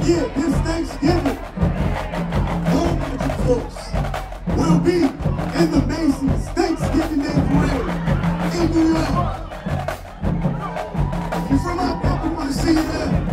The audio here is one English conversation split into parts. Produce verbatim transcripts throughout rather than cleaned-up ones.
Yeah, this Thanksgiving, all marching folks will be in the Macy's Thanksgiving Day Parade in New York. If you're from out there, we want to see you there.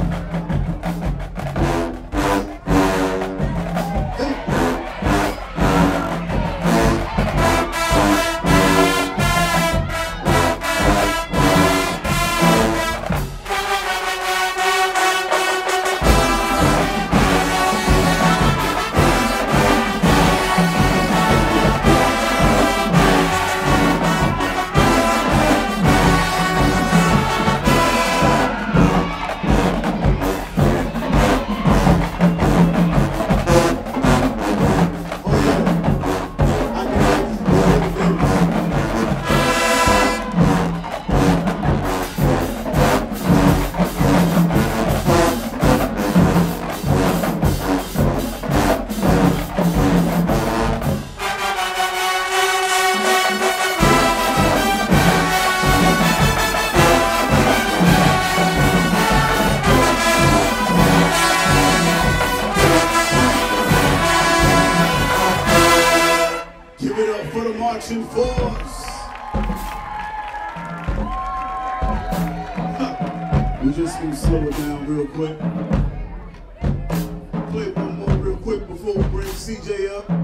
For the Marching Force. Huh. We're just gonna slow it down real quick. Play one more real quick before we bring C J up.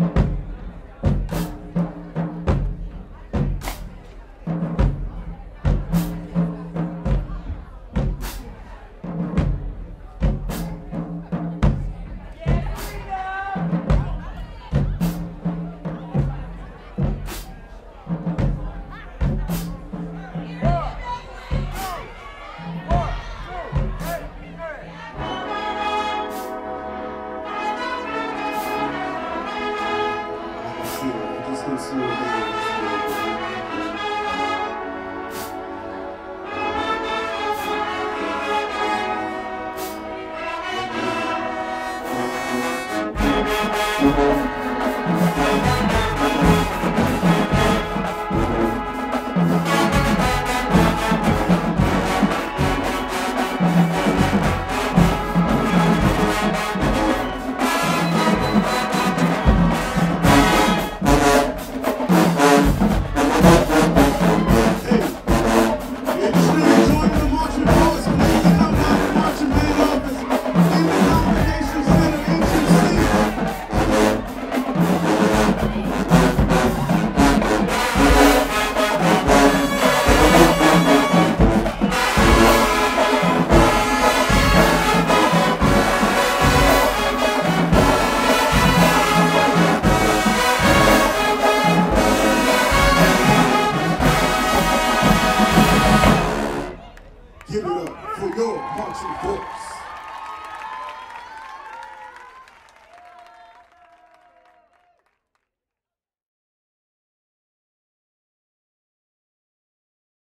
Give it up for your marching force.